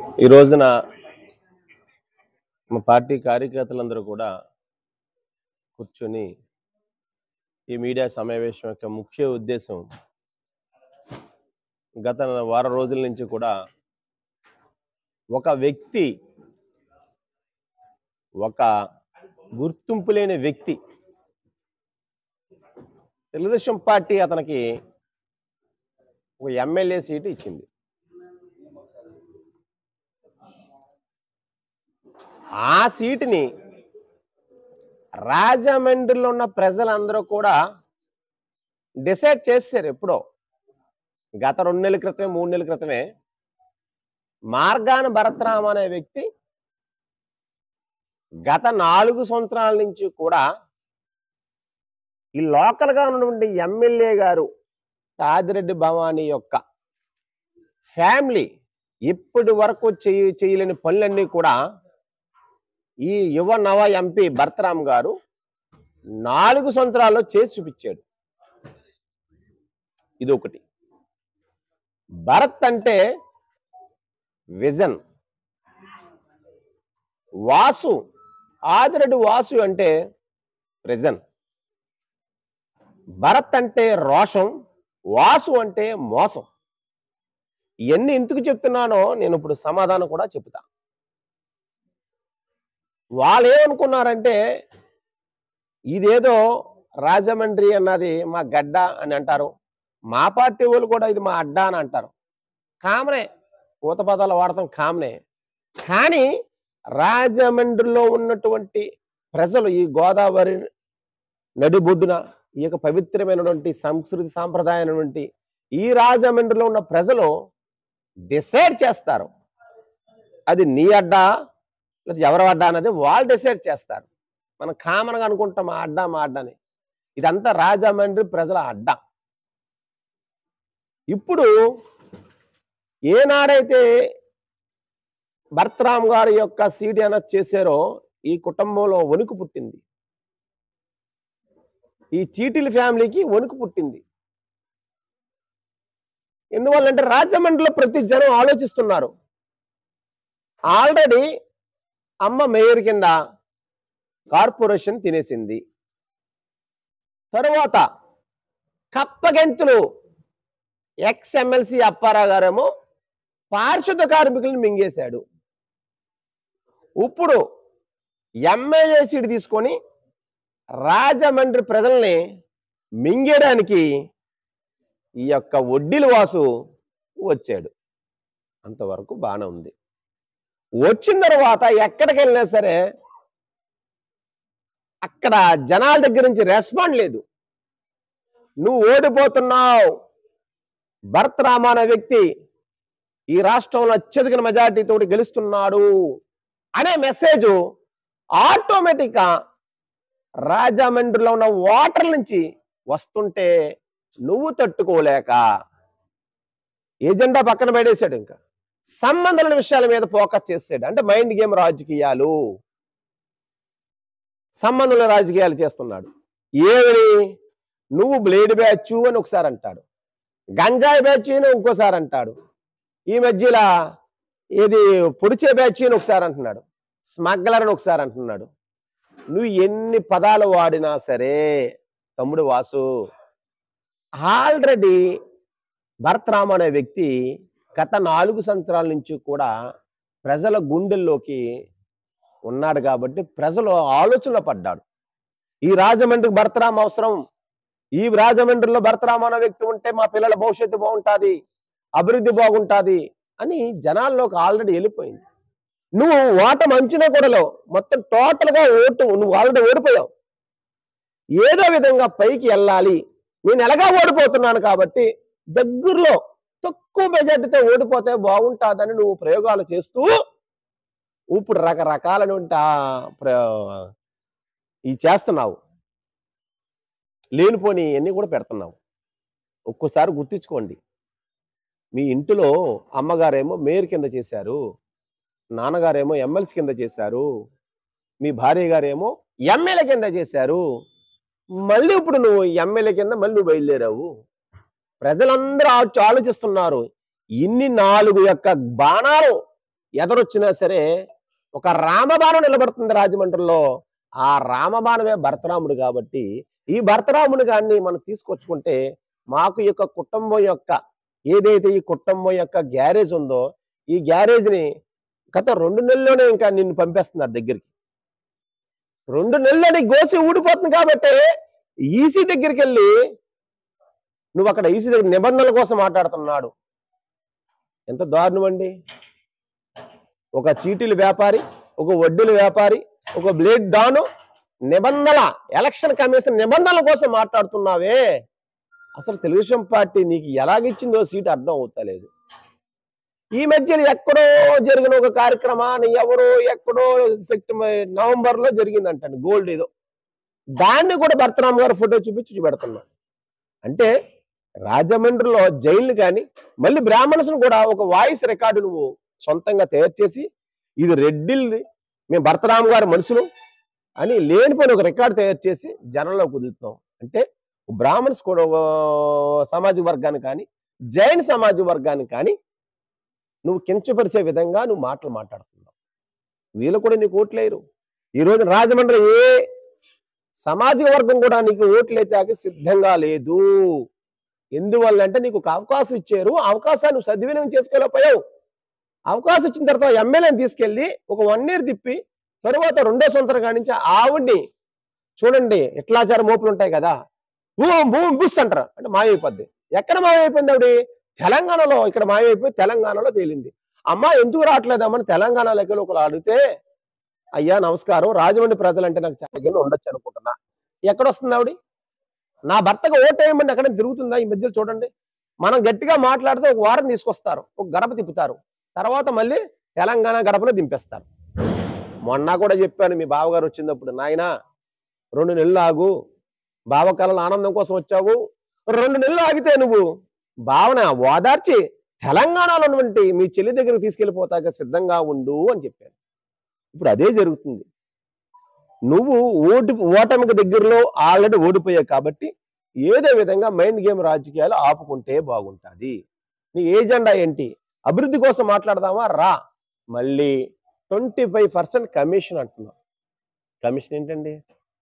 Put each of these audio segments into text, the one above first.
ఈ రోజున మా పార్టీ కార్యకర్తలందరూ కూడా కూర్చొని ఈ మీడియా సమావేశం యొక్క ముఖ్య ఉద్దేశం గత వారం రోజుల నుంచి కూడా ఒక వ్యక్తి, ఒక గుర్తింపు లేని వ్యక్తి, తెలుగుదేశం పార్టీ అతనికి ఒక ఎమ్మెల్యే సీటు ఇచ్చింది. ఆ సీటుని రాజమండ్రిలో ఉన్న ప్రజలందరూ కూడా డిసైడ్ చేశారు. ఎప్పుడో గత 2 నెలల క్రితమే 3 నెలల క్రితమే మార్గాన భరతరామ అనే వ్యక్తి గత 4 సంవత్సరాల నుంచి కూడా ఈ లోకల్గా ఉన్నటువంటి ఎమ్మెల్యే గారు ఆదిరెడ్డి భవానీ యొక్క ఫ్యామిలీ ఇప్పటి వరకు చేయలేని పనులన్నీ కూడా ఈ యువ నవ ఎంపీ భరతరామ్ గారు 4 సంవత్సరాల్లో చేసి చూపించాడు. ఇది ఒకటి. భరత్ అంటే విజన్, వాసు ఆదిరెడ్డి వాసు అంటే ప్రెజెన్, భరత్ అంటే రోషం, వాసు అంటే మోసం. ఇవన్నీ ఎందుకు చెప్తున్నానో నేను ఇప్పుడు సమాధానం కూడా చెప్తా. వాళ్ళు ఏమనుకున్నారంటే ఇదేదో రాజమండ్రి అన్నది మా గడ్డ అని అంటారు, మా పార్టీ వాళ్ళు కూడా ఇది మా అడ్డా అని అంటారు. కామనే, ఊత పదాలు వాడతాం కామనే. కానీ రాజమండ్రిలో ఉన్నటువంటి ప్రజలు, ఈ గోదావరి నడిబొడ్డున ఈ యొక్క పవిత్రమైనటువంటి సంస్కృతి సాంప్రదాయమైనటువంటి ఈ రాజమండ్రిలో ఉన్న ప్రజలు డిసైడ్ చేస్తారు. అది నీ అడ్డా లేదా ఎవరి అడ్డా అనేది వాళ్ళు డిసైడ్ చేస్తారు. మనం కామన్గా అనుకుంటాం మా అడ్డా మా అడ్డాని. ఇదంతా రాజమండ్రి ప్రజల అడ్డా. ఇప్పుడు ఏనాడైతే భరతరామ్ గారి యొక్క సీడీ అనౌన్స్ చేశారో ఈ కుటుంబంలో వణుకు పుట్టింది, ఈ చీటీల ఫ్యామిలీకి వణుకు పుట్టింది. ఎందువల్లంటే రాజమండ్రిలో ప్రతి జనం ఆలోచిస్తున్నారు. ఆల్రెడీ అమ్మ మేయర్ కింద కార్పొరేషన్ తినేసింది. తరువాత కప్పగెంతులు ఎక్స్ ఎమ్మెల్సీ అప్పారావు గారేమో పారిశుద్ధ కార్మికులను మింగేశాడు. ఇప్పుడు ఎమ్మెల్యే సీటు తీసుకొని రాజమండ్రి ప్రజల్ని మింగేయడానికి ఈ యొక్క వడ్డీల వాసు వచ్చాడు. అంతవరకు బాగానే ఉంది. వచ్చిన తర్వాత ఎక్కడికి వెళ్ళినా సరే అక్కడ జనాల దగ్గర నుంచి రెస్పాండ్ లేదు. నువ్వు ఓడిపోతున్నావు, భరతరామ అనే వ్యక్తి ఈ రాష్ట్రంలో అత్యధిక మెజార్టీతో గెలుస్తున్నాడు అనే మెసేజ్ ఆటోమేటిక్గా రాజమండ్రిలో ఉన్న ఓటర్ల నుంచి వస్తుంటే నువ్వు తట్టుకోలేక ఏజెండా పక్కన పడేశాడు. ఇంకా సంబంధాల విషయాల మీద ఫోకస్ చేసాడు. అంటే మైండ్ గేమ్ రాజకీయాలు, సంబంధుల రాజకీయాలు చేస్తున్నాడు. ఏమని, నువ్వు బ్లేడ్ బ్యాచ్ అని ఒకసారి అంటాడు, గంజాయి బ్యాచ్ అని ఇంకోసారి అంటాడు, ఈ మధ్యలో ఏది పొడిచే బ్యాచ్ అని ఒకసారి అంటున్నాడు, స్మగ్లర్ అని ఒకసారి అంటున్నాడు. నువ్వు ఎన్ని పదాలు వాడినా సరే తమ్ముడు వాసు, ఆల్రెడీ భరతరామ్ అనే వ్యక్తి గత 4 సంవత్సరాల నుంచి కూడా ప్రజల గుండెల్లోకి ఉన్నాడు. కాబట్టి ప్రజలు ఆలోచనలో పడ్డాడు. ఈ రాజమండ్రికి భరతరామ్ అవసరం, ఈ రాజమండ్రిలో భరతరామ్ అనే వ్యక్తి ఉంటే మా పిల్లల భవిష్యత్తు బాగుంటుంది, అభివృద్ధి బాగుంటుంది అని జనాల్లోకి ఆల్రెడీ వెళ్ళిపోయింది. నువ్వు ఓటమి అంచనా కూడాలో మొత్తం టోటల్గా నువ్వు ఆల్రెడీ ఓడిపోయావు. ఏదో విధంగా పైకి వెళ్ళాలి, నేను ఎలాగా ఓడిపోతున్నాను కాబట్టి దగ్గరలో తక్కువ మెజార్టీతో ఓడిపోతే బాగుంటుందని నువ్వు ప్రయోగాలు చేస్తూ ఇప్పుడు రకరకాలైనటువంటి ఈ చేస్తున్నావు, లేనిపోని అన్నీ కూడా పెడుతున్నావు. ఒక్కోసారి గుర్తించుకోండి, మీ ఇంటిలో అమ్మగారేమో మేయర్ కింద చేశారు, నాన్నగారేమో ఎమ్మెల్సీ కింద చేశారు, మీ భార్య గారేమో ఎమ్మెల్యే కింద చేశారు. మళ్ళీ ఇప్పుడు నువ్వు ఎమ్మెల్యే కింద మళ్ళీ నువ్వు బయలుదేరావు. ప్రజలందరూ ఆలోచిస్తున్నారు, ఇన్ని 4 యొక్క బాణాలు ఎదరొచ్చినా సరే ఒక రామబాణం నిలబడుతుంది రాజమండ్రిలో. ఆ రామబాణమే భరతరాముడు కాబట్టి, ఈ భరతరాముడు గారిని మనం తీసుకొచ్చుకుంటే, మాకు ఈ యొక్క కుటుంబం యొక్క ఏదైతే ఈ కుటుంబం యొక్క గ్యారేజ్ ఉందో, ఈ గ్యారేజ్‌ని గత 2 నెలల్లోనే ఇంకా నిన్ను పంపేస్తున్నారు దగ్గరికి. 2 నెలల్లోనే గోసి ఊడిపోతుంది కాబట్టి, ఈసీ దగ్గరికెళ్ళి నువ్వక్కడ ఈసీ దగ్గర నిబంధనల కోసం మాట్లాడుతున్నాడు. ఎంత దారుణమండి. ఒక చీటీల వ్యాపారి, ఒక వడ్డీల వ్యాపారి, ఒక బ్లేడ్ డాను నిబంధనల ఎలక్షన్ కమిషన్ నిబంధనల కోసం మాట్లాడుతున్నావే. అసలు తెలుగుదేశం పార్టీ నీకు ఎలాగిచ్చిందో సీటు అర్థం అవుతలేదు. ఈ మధ్యలో ఎక్కడో జరిగిన ఒక కార్యక్రమాన్ని ఎవరో ఎక్కడో నవంబర్లో జరిగిందంటండి, గోల్డ్ ఏదో. దాన్ని కూడా భరతరామ్ గారు ఫోటో చూపించి చూపెడుతున్నాడు. అంటే రాజమండ్రిలో జైలు కానీ మళ్ళీ బ్రాహ్మణ్స్ను కూడా ఒక వాయిస్ రికార్డు నువ్వు సొంతంగా తయారు చేసి, ఇది రెడ్డిల్ది, మేము భరతరామ్ గారి మనుషులు అని లేనిపోయిన ఒక రికార్డు తయారు చేసి జనంలో కుదులుతున్నాం. అంటే బ్రాహ్మణ్స్ కూడా సామాజిక వర్గాన్ని కానీ జైన్ సామాజిక వర్గాన్ని కానీ నువ్వు కించపరిచే విధంగా నువ్వు మాటలు మాట్లాడుతున్నావు. వీళ్ళు కూడా నీకు ఓట్లేరు. ఈ రోజు రాజమండ్రి ఏ సామాజిక వర్గం కూడా నీకు ఓట్లయితే సిద్ధంగా లేదు. ఎందువల్ల అంటే నీకు ఒక అవకాశం ఇచ్చారు, అవకాశాన్ని నువ్వు సద్వినియోగం చేసుకోలేకపోయావు. అవకాశం ఇచ్చిన తర్వాత ఎమ్మెల్యేని తీసుకెళ్లి ఒక 1 ఇయర్ తిప్పి తరువాత 2వ సంవత్సరం కాడి నుంచి ఆవిడ్ని చూడండి, ఇట్లాచార మోపులు ఉంటాయి కదా, భూమి బుస్ అంటారు అంటే మాయమైపోద్ది. ఎక్కడ మాయమైపోయింది ఆవిడ? తెలంగాణలో. ఇక్కడ మాయమైపోయి తెలంగాణలో తేలింది. అమ్మ ఎందుకు రావట్లేదమ్మని తెలంగాణలోకి ఒకరు అడిగితే, అయ్యా నమస్కారం, రాజమండ్రి ప్రజలంటే నాకు చాలా ఉండొచ్చు అనుకుంటున్నా. ఎక్కడొస్తుంది ఆవిడ? నా భర్తకు ఓటేయమని ఎక్కడ తిరుగుతుందా? ఈ మధ్యలో చూడండి, మనం గట్టిగా మాట్లాడితే ఒక వారం తీసుకొస్తారు, ఒక గడప తిప్పుతారు, తర్వాత మళ్ళీ తెలంగాణ గడపలో దింపేస్తారు. మొన్న కూడా చెప్పాను మీ బావగారు వచ్చినప్పుడు, నాయన 2 నెలలు ఆగు, బావకాలంలో ఆనందం కోసం వచ్చావు, 2 నెలలు ఆగితే నువ్వు భావన ఓదార్చి తెలంగాణలో ఉన్నటువంటి మీ చెల్లి దగ్గరికి తీసుకెళ్ళిపోతాక సిద్ధంగా ఉండు అని చెప్పాను. ఇప్పుడు అదే జరుగుతుంది. నువ్వు ఓటమికి దగ్గరలో ఆల్రెడీ ఓడిపోయావు కాబట్టి ఏదో విధంగా మైండ్ గేమ్ రాజకీయాలు ఆపుకుంటే బాగుంటుంది. నీ ఏజెండా ఏంటి? అభివృద్ధి కోసం మాట్లాడదామా? రా. మళ్ళీ 25% కమిషన్ అంటున్నావు. కమిషన్ ఏంటండి?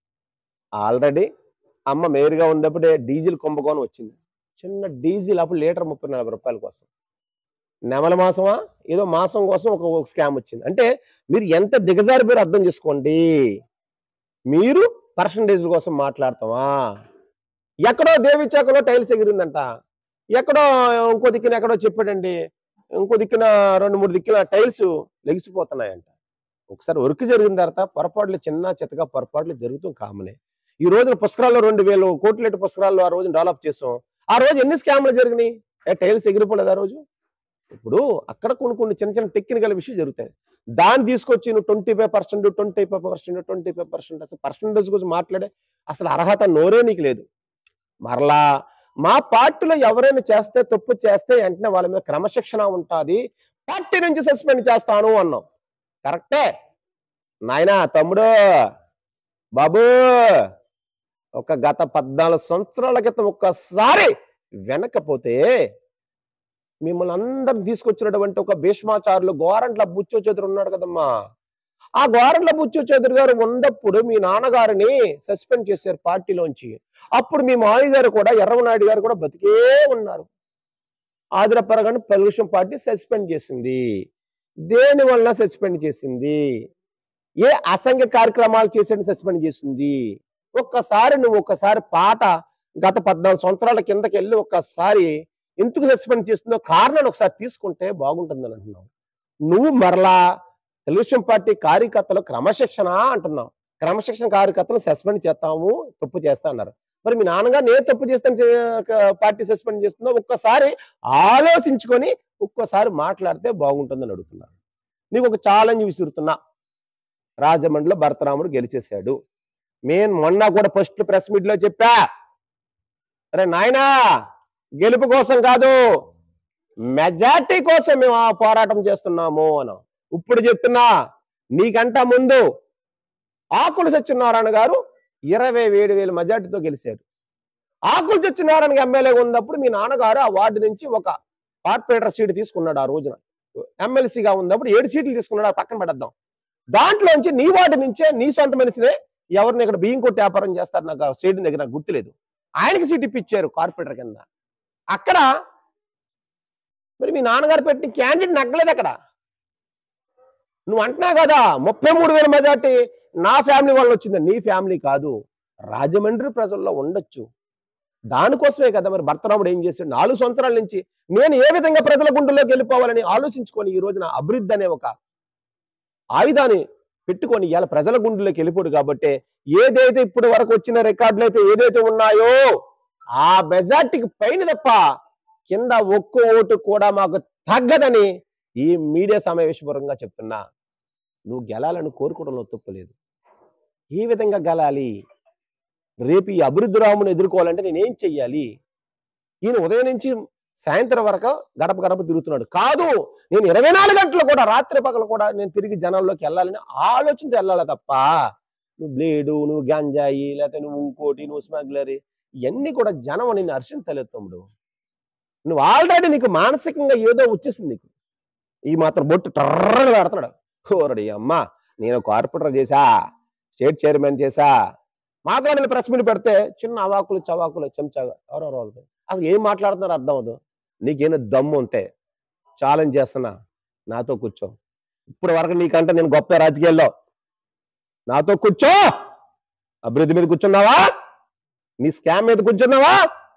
ఆల్రెడీ అమ్మ మేయర్గా ఉన్నప్పుడే డీజిల్ కుంభకోణం వచ్చింది. చిన్న డీజిల్ అప్పుడు లీటర్ 30-40 రూపాయల కోసం. నెమల మాసమా ఏదో మాసం కోసం ఒక స్కామ్ వచ్చింది. అంటే మీరు ఎంత దిగజారిపోయారో అర్థం చేసుకోండి. మీరు పర్సంటేజ్ల కోసం మాట్లాడతావా? ఎక్కడో దేవిచాకలో టైల్స్ ఎగిరిందంట, ఎక్కడో ఇంకో దిక్కున ఎక్కడో చెప్పాడండి, ఇంకో దిక్కున 2-3 దిక్కున టైల్స్ లెగిసిపోతున్నాయంట. ఒకసారి వర్క్ జరిగిన తర్వాత పొరపాట్లు, చిన్న చిత్తగా పొరపాట్లు జరుగుతూ కామనే. ఈ రోజున పుస్తకాల్లో 2000 కోట్ల పుస్తకాల్లో ఆ రోజు డెవలప్ చేసాం. ఆ రోజు ఎన్ని స్కామ్లు జరిగినాయి? టైల్స్ ఎగిరిపోలేదు ఆ రోజు. ఇప్పుడు అక్కడ కొన్ని చిన్న చిన్న టెక్నికల్ విషయాలు జరుగుతాయి. దాన్ని తీసుకొచ్చి నువ్వు 25% అసలు పర్సంటేజ్ గురించి మాట్లాడే అసలు అర్హత నోరే నీకు లేదు. మరలా మా పార్టీలో ఎవరైనా చేస్తే, తప్పు చేస్తే వెంటనే వాళ్ళ మీద క్రమశిక్షణ ఉంటుంది, పార్టీ నుంచి సస్పెండ్ చేస్తాను అన్నాం. కరెక్టే నాయనా, తమ్ముడు, బాబు, ఒక గత 14 సంవత్సరాల క్రితం ఒక్కసారి వెనకపోతే మిమ్మల్ని అందరిని తీసుకొచ్చినటువంటి ఒక భీష్మాచారులు గోరంట్ల బుచ్చో చౌదరి ఉన్నాడు కదమ్మా. ఆ గోరంట్ల బుచ్చో చౌదరి గారు ఉన్నప్పుడు మీ నాన్నగారిని సస్పెండ్ చేశారు పార్టీలోంచి. అప్పుడు మీ మావి గారు కూడా, ఎర్రమనాయుడు గారు కూడా బతికే ఉన్నారు. ఆదిరపరగానే తెలుగుదేశం పార్టీ సస్పెండ్ చేసింది. దేని వల్ల సస్పెండ్ చేసింది? ఏ అసంఖ్య కార్యక్రమాలు చేసేది సస్పెండ్ చేసింది. ఒక్కసారి పాత గత 14 సంవత్సరాల కిందకి వెళ్ళి ఒక్కసారి ఎందుకు సస్పెండ్ చేస్తుందో కారణాలు ఒకసారి తీసుకుంటే బాగుంటుందని అంటున్నావు. నువ్వు మరలా తెలుగుదేశం పార్టీ కార్యకర్తలు క్రమశిక్షణ అంటున్నావు. క్రమశిక్షణ కార్యకర్తలు సస్పెండ్ చేస్తాము, తప్పు చేస్తా అన్నారు. మరి మీ నాన్నగారు నేను తప్పు చేస్తాను పార్టీ సస్పెండ్ చేస్తుందో ఒక్కసారి ఆలోచించుకొని ఒక్కసారి మాట్లాడితే బాగుంటుందని అడుగుతున్నారు. నీకు ఒక ఛాలెంజ్ విసురుతున్నా. రాజమండ్రిలో భరతరాముడు గెలిచేశాడు. నేను మొన్న కూడా ఫస్ట్ ప్రెస్ మీట్ లో చెప్పా, అరే నాయనా, గెలుపు కోసం కాదు, మెజార్టీ కోసం మేము ఆ పోరాటం చేస్తున్నాము అని. ఇప్పుడు చెప్తున్నా, నీకంట ముందు ఆకుల సత్యనారాయణ గారు 27,000 మెజార్టీతో గెలిచారు. ఆకుల సత్యనారాయణ ఎమ్మెల్యేగా ఉన్నప్పుడు మీ నాన్నగారు ఆ వార్డు నుంచి ఒక కార్పొరేటర్ సీట్ తీసుకున్నాడు ఆ రోజున. ఎమ్మెల్సీగా ఉన్నప్పుడు 7 సీట్లు తీసుకున్నాడు, పక్కన పెడద్దాం. దాంట్లోంచి నీ వాటి నుంచే నీ సొంత మనిషినే ఎవరిని ఇక్కడ బియ్యం కొట్టి వ్యాపారం చేస్తారు, నాకు స్టేడియం దగ్గర నాకు గుర్తులేదు, ఆయనకి సీట్ ఇప్పించారు కార్పొరేటర్ కింద. అక్కడ మరి మీ నాన్నగారు పెట్టిన క్యాండిడేట్ నగ్గలేదు. అక్కడ నువ్వు అంటున్నావు కదా 33,000 మెజార్టీ నా ఫ్యామిలీ వాళ్ళు వచ్చింది. నీ ఫ్యామిలీ కాదు, రాజమండ్రి ప్రజల్లో ఉండొచ్చు. దానికోసమే కదా మరి భర్తరాముడు ఏం చేశాడు, 4 సంవత్సరాల నుంచి నేను ఏ విధంగా ప్రజల గుండెల్లోకి వెళ్ళిపోవాలని ఆలోచించుకొని ఈ రోజున అభివృద్ధి అనే ఒక ఆయుధాన్ని పెట్టుకొని ఇవాళ ప్రజల గుండెల్లోకి వెళ్ళిపోడు. కాబట్టి ఏదైతే ఇప్పటి వరకు వచ్చిన రికార్డులు అయితే ఏదైతే ఉన్నాయో ఆ మెజార్టీకి పైన తప్ప కింద ఒక్క ఓటు కూడా మాకు తగ్గదని ఈ మీడియా సమావేశపూర్వకంగా చెప్తున్నా. నువ్వు గెలాలని కోరుకోవడంలో తప్పులేదు. ఏ విధంగా గెలాలి, రేపు ఈ అభివృద్ధి రాముని ఎదుర్కోవాలంటే నేనేం చెయ్యాలి? ఈయన ఉదయం నుంచి సాయంత్రం వరకు గడప గడప తిరుగుతున్నాడు. కాదు, నేను 24 గంటలు కూడా రాత్రి పగలు కూడా నేను తిరిగి జనాల్లోకి వెళ్ళాలని ఆలోచనతో వెళ్ళాలి తప్ప నువ్వు బ్లేడు, నువ్వు గంజాయి, లేకపోతే నువ్వు ఇంకోటి, నువ్వు స్మగ్లరీ, ఇవన్నీ కూడా జనం నిన్ను హర్షించలేదు తమ్ముడు. నువ్వు ఆల్రెడీ నీకు మానసికంగా ఏదో వచ్చేసింది. నీకు ఈ మాత్రం బొట్టు టర్రని పెడుతున్నాడు. కోరడి అమ్మ, నేను కార్పొరేటర్ చేశా, స్టేట్ చైర్మన్ చేశా, మాట్లాడిన ప్రెస్ మీట్ పెడితే చిన్న అవాకులు చవాకులు చెంచాగా ఎవరెవరో అసలు ఏం మాట్లాడుతున్నారు అర్థం అవదు. నీకేమైనా దమ్ము ఉంటే ఛాలెంజ్ చేస్తున్నా, నాతో కూర్చో. ఇప్పుడు వరకు నీకంటే నేను గొప్ప రాజకీయాల్లో, నాతో కూర్చో. అభివృద్ధి మీద కూర్చున్నావా, నీ స్కామ్ మీద కూర్చున్నావా?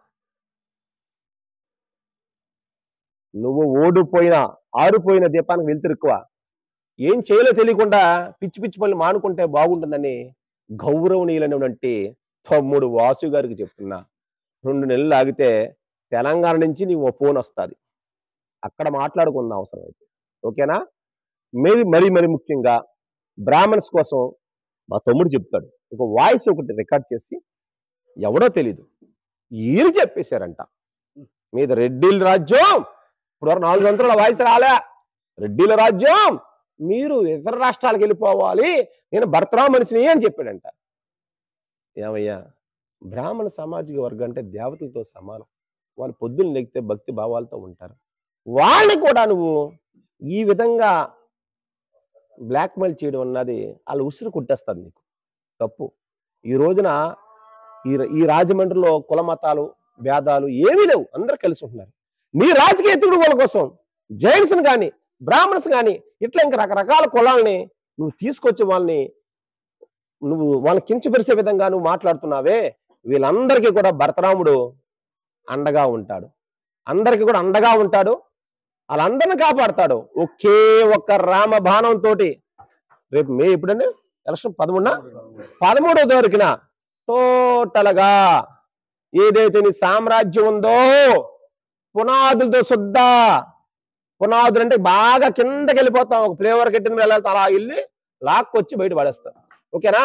నువ్వు ఓడిపోయిన ఆరిపోయిన దీపానికి వెళ్తురుక్కువ. ఏం చేయాలో తెలియకుండా పిచ్చి పిచ్చి పనులు మానుకుంటే బాగుంటుందని గౌరవనీయులైనటువంటి తమ్ముడు వాసు గారికి చెప్తున్నా. 2 నెలలు ఆగితే తెలంగాణ నుంచి నీవు ఫోన్ వస్తుంది, అక్కడ మాట్లాడుకుందాం అవసరం అయితే. ఓకేనా? మరి మరి ముఖ్యంగా బ్రాహ్మణ్స్ కోసం మా తమ్ముడు చెప్తాడు. ఒక వాయిస్ ఒకటి రికార్డ్ చేసి ఎవడో తెలీదు ఈయన చెప్పేశారంట, మీద రెడ్డిల రాజ్యం. ఇప్పుడు 4 సంవత్సరాల వాయిస్ రాలే, రెడ్డిల రాజ్యం, మీరు ఇతర రాష్ట్రాలకు వెళ్ళిపోవాలి, నేను భర్తరాం మనిషిని అని చెప్పాడంట. ఏమయ్యా, బ్రాహ్మణ సామాజిక వర్గం అంటే దేవతలతో సమానం. వాళ్ళు పొద్దున్న లెగితే భక్తి భావాలతో ఉంటారు. వాళ్ళని కూడా నువ్వు ఈ విధంగా బ్లాక్మెయిల్ చేయడం అన్నది వాళ్ళు ఉసురు కుట్టేస్తుంది. నీకు తప్పు. ఈ రోజున ఈ రాజమండ్రిలో కుల మతాలు భేదాలు ఏమీ లేవు, అందరూ కలిసి ఉంటున్నారు. నీ రాజకీయ ఎత్తుగడల కోసం జైన్స్ కానీ బ్రాహ్మణ్స్ కానీ ఇట్లా ఇంకా రకరకాల కులాలని నువ్వు తీసుకొచ్చి వాళ్ళని కించపరిచే విధంగా నువ్వు మాట్లాడుతున్నావే. వీళ్ళందరికీ కూడా భరతరాముడు అండగా ఉంటాడు, అందరికీ కూడా అండగా ఉంటాడు, వాళ్ళందరిని కాపాడుతాడు. ఒకే ఒక్క రామ బాణంతో రేపు ఎప్పుడండి ఎలక్షన్ 13వ తారీఖున టోటల్గా ఏదైతే నీ సామ్రాజ్యం ఉందో పునాదులతో శుద్ధ పునాదులు అంటే బాగా కిందకి వెళ్ళిపోతాం, ఒక ఫ్లేవర్ కట్టిన వెళ్ళాలి, అలా వెళ్ళి లాక్కొచ్చి బయట పడేస్తాం. ఓకేనా?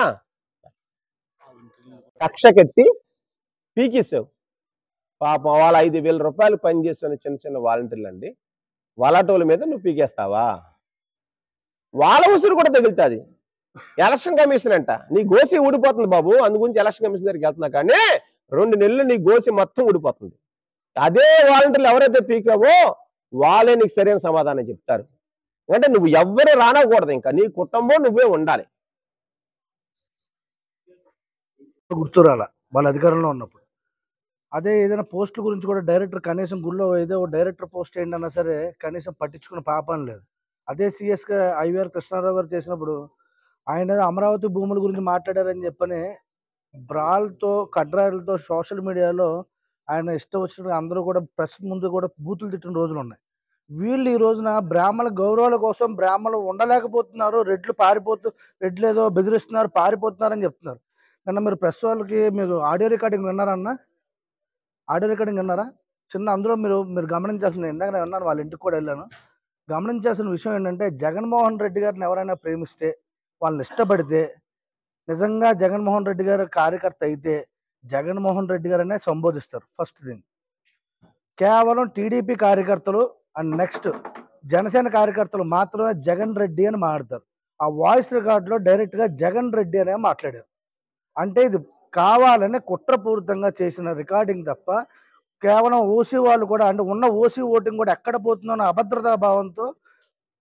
కక్షకెత్తి పీకేసావు. పాపం వాళ్ళ 5,000 రూపాయలు పనిచేస్తున్న చిన్న చిన్న వాలంటీర్లు అండి, వాళ్ళటోళ్ళ మీద నువ్వు పీకేస్తావా? వాళ్ళ ఉసురు కూడా తగులుతుంది. ఎలక్షన్ కమిషన్ అంట నీ గోసి ఊడిపోతుంది బాబు, అందు గురించి ఎలక్షన్ కమిషన్ దగ్గరికి వెళ్తున్నా, కానీ 2 నెలలు నీ గోసి మొత్తం ఊడిపోతుంది. అదే వాలంటీర్లు ఎవరైతే పీకావో వాళ్ళే నీకు సరైన సమాధానం చెప్తారు. అంటే నువ్వు ఎవ్వరు రానకూడదు, ఇంకా నీ కుటుంబం నువ్వే ఉండాలి. గుర్తురాల వాళ్ళ అధికారంలో ఉన్నప్పుడు. అదే ఏదైనా పోస్టుల గురించి కూడా డైరెక్టర్ కనీసం గుళ్ళో ఏదో డైరెక్టర్ పోస్ట్ ఏంటన్నా సరే కనీసం పట్టించుకున్న పాపం లేదు. అదే సీఎస్గా ఐవీఆర్ కృష్ణారావు గారు చేసినప్పుడు ఆయన అమరావతి భూముల గురించి మాట్లాడారని చెప్పని బ్రాల్తో కడ్రాలతో సోషల్ మీడియాలో ఆయన ఇష్టం వచ్చినట్టు అందరూ కూడా ప్రెస్ ముందు కూడా బూతులు తిట్టిన రోజులు ఉన్నాయి. వీళ్ళు ఈ రోజున బ్రాహ్మణ గౌరవాల కోసం బ్రాహ్మణులు ఉండలేకపోతున్నారు, రెడ్లు ఏదో బెదిరిస్తున్నారు, పారిపోతున్నారని చెప్తున్నారు. నిన్న మీరు ప్రెస్ వాళ్ళకి మీరు ఆడియో రికార్డింగ్ విన్నారన్నా? ఆడియో రికార్డింగ్ విన్నారా? చిన్న అందులో మీరు గమనించాల్సింది, ఇందాక నేను విన్నాను, వాళ్ళ ఇంటికి కూడా వెళ్ళాను. గమనించాల్సిన విషయం ఏంటంటే జగన్మోహన్ రెడ్డి గారిని ఎవరైనా ప్రేమిస్తే, వాళ్ళని ఇష్టపడితే, నిజంగా జగన్మోహన్ రెడ్డి గారు కార్యకర్త అయితే జగన్మోహన్ రెడ్డి గారనే సంబోధిస్తారు. ఫస్ట్ థింగ్, కేవలం టీడీపీ కార్యకర్తలు అండ్ నెక్స్ట్ జనసేన కార్యకర్తలు మాత్రమే జగన్ రెడ్డి అని మాట్లాడతారు. ఆ వాయిస్ రికార్డులో డైరెక్ట్గా జగన్ రెడ్డి అనే మాట్లాడారు. అంటే ఇది కావాలని కుట్రపూరితంగా చేసిన రికార్డింగ్ తప్ప కేవలం ఓసీ వాళ్ళు కూడా, అంటే ఉన్న ఓసీ ఓటింగ్ కూడా ఎక్కడ పోతుందో అభద్రతా భావంతో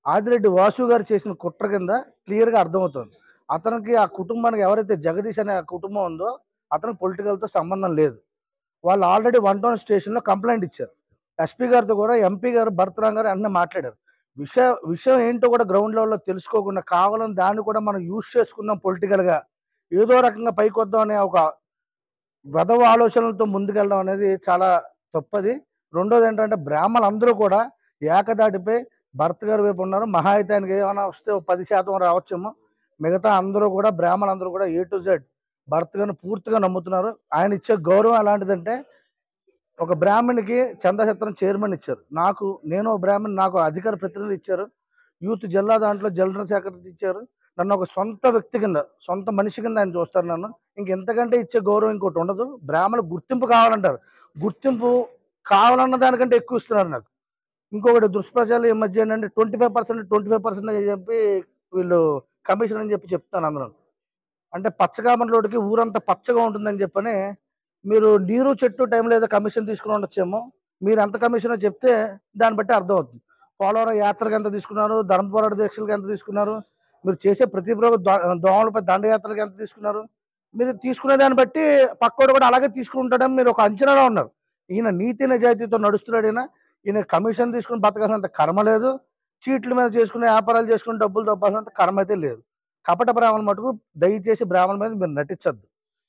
ఆదిరెడ్డి వాసు గారు చేసిన కుట్ర కింద క్లియర్గా అర్థమవుతుంది. అతనికి ఆ కుటుంబానికి ఎవరైతే జగదీష్ అనే ఆ కుటుంబం ఉందో అతనికి పొలిటికల్తో సంబంధం లేదు. వాళ్ళు ఆల్రెడీ 1 టౌన్ స్టేషన్లో కంప్లైంట్ ఇచ్చారు. ఎస్పీ గారితో కూడా ఎంపీ గారు భరతరామ్ గారు అన్నీ మాట్లాడారు. విషయం ఏంటో కూడా గ్రౌండ్ లెవెల్లో తెలుసుకోకుండా కావాలని దాన్ని కూడా మనం యూజ్ చేసుకున్నాం పొలిటికల్గా, ఏదో రకంగా పైకి వద్దాం అనే ఒక వెధవ ఆలోచనలతో ముందుకెళ్ళడం అనేది చాలా తప్పది. రెండోది ఏంటంటే బ్రాహ్మణులు అందరూ కూడా ఏకదాటిపై భరత్ గారి వైపు ఉన్నారు. మహా అయితే ఆయనకి ఏమైనా వస్తే 10% రావచ్చేమో. మిగతా అందరూ కూడా బ్రాహ్మణులు అందరూ కూడా A to Z భరత్ గారిని పూర్తిగా నమ్ముతున్నారు. ఆయన ఇచ్చే గౌరవం ఎలాంటిదంటే, ఒక బ్రాహ్మణికి చందాసత్రం చైర్మన్ ఇచ్చారు. నేను బ్రాహ్మణ్, నాకు అధికార ప్రతినిధి ఇచ్చారు. యూత్ జిల్లా దాంట్లో జనరల్ సెక్రటరీ ఇచ్చారు. నన్ను ఒక సొంత వ్యక్తి కింద, సొంత మనిషి కింద ఆయన చూస్తారు నన్ను. ఇంకెంతకంటే ఇచ్చే గౌరవం ఇంకోటి ఉండదు. బ్రాహ్మణులు గుర్తింపు కావాలంటారు. గుర్తింపు కావాలన్న దానికంటే ఎక్కువ ఇస్తున్నారు నాకు. ఇంకొకటి దుష్ప్రచారాలు ఈ మధ్య ఏంటంటే 25% అని చెప్పి వీళ్ళు కమిషన్ అని చెప్పి చెప్తాను అందరూ. అంటే పచ్చకామర్లోడికి ఊరంతా పచ్చగా ఉంటుందని చెప్పని, మీరు నీరు చెట్టు టైంలో ఏదో కమిషన్ తీసుకుని ఉండొచ్చేమో. మీరు ఎంత కమిషనో చెప్తే దాన్ని బట్టి అర్థమవుతుంది. పోలవరం యాత్రకి ఎంత తీసుకున్నారు, ధర్మ పోరాట దీక్షలకు ఎంత తీసుకున్నారు, మీరు చేసే ప్రతి దోమలపై దండయాత్రలకు ఎంత తీసుకున్నారు, మీరు తీసుకునే దాన్ని బట్టి పక్కోడు కూడా అలాగే తీసుకుంటాడని మీరు ఒక అంచనాలో ఉన్నారు. ఈయన నీతి నిజాయితీతో నడుస్తున్నాడు. ఈయన కమిషన్ తీసుకుని బతకాల్సినంత కర్మ లేదు. చీట్ల మీద చేసుకునే వ్యాపారాలు చేసుకుని డబ్బులు దొబ్బాల్సినంత కర్మ అయితే లేదు. కపట బ్రాహ్మణుల మటుకు దయచేసి బ్రాహ్మణుల మీద మీరు నటించద్దు.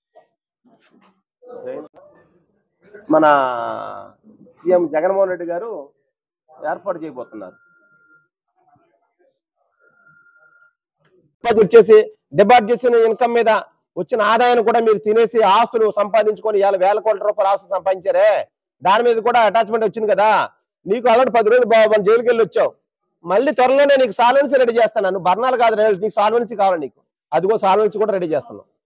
మన సీఎం జగన్మోహన్ రెడ్డి గారు ఏర్పాటు చేయబోతున్నారు. వచ్చేసి డిపాజిట్ చేసిన ఇన్కమ్ మీద వచ్చిన ఆదాయాన్ని కూడా మీరు తినేసి ఆస్తులు సంపాదించుకొని ఇవాళ వేల కోట్ల రూపాయల ఆస్తులు సంపాదించారే, దాని మీద కూడా అటాచ్మెంట్ వచ్చింది కదా. నీకు ఆల్రెడీ 10 రోజులు మన జైలుకి వెళ్ళి వచ్చావు. మళ్ళీ త్వరలోనే నీకు సాల్వెన్సీ రెడీ చేస్తాను. బర్ణాలు కాదు, నీకు సాల్వెన్సీ కావాలి. నీకు అదిగో సాల్వెన్సీ కూడా రెడీ చేస్తున్నావు.